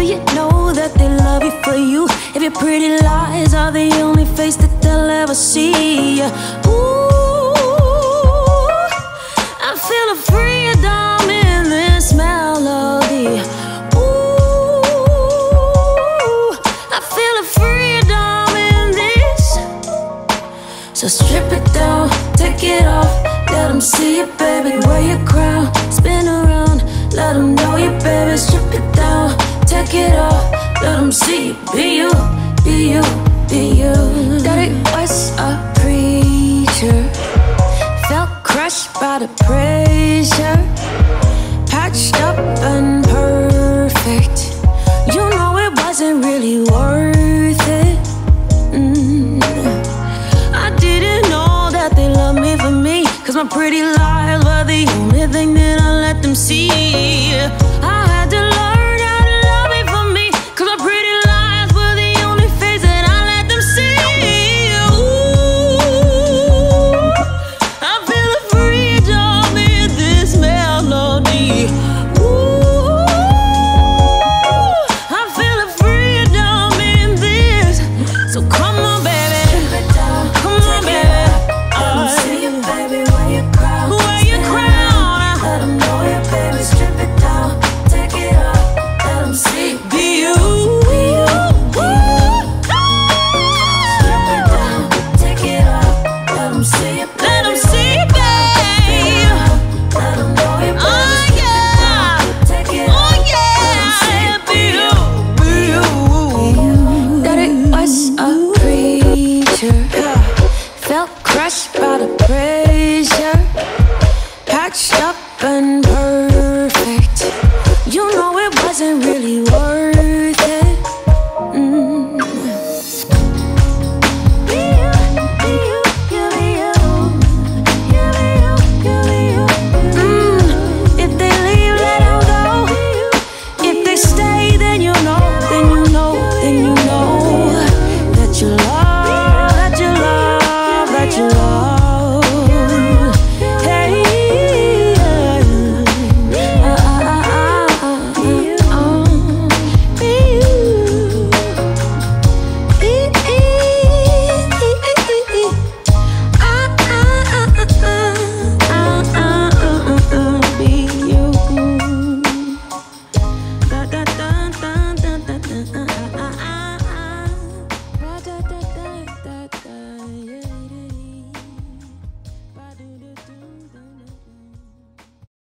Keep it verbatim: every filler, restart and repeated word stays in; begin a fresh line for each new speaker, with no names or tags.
you know that they love you for you? If your pretty lies are the only face that they'll ever see. Ooh, I feel a freedom in this melody. Ooh, I feel a freedom in this. So strip it down, take it off, let them see it, baby. Wear your crown, spin around, let them know you, baby. Strip it down, take it off, let them see you. Be you, be you, be you. Daddy was a preacher, felt crushed by the pressure, patched up and perfect.